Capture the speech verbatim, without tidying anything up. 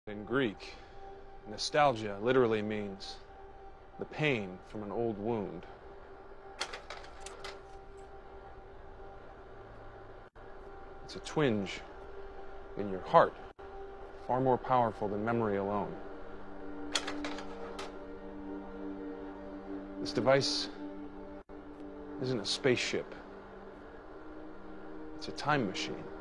In Greek, nostalgia literally means the pain from an old wound. It's a twinge in your heart, far more powerful than memory alone. This device isn't a spaceship. It's a time machine.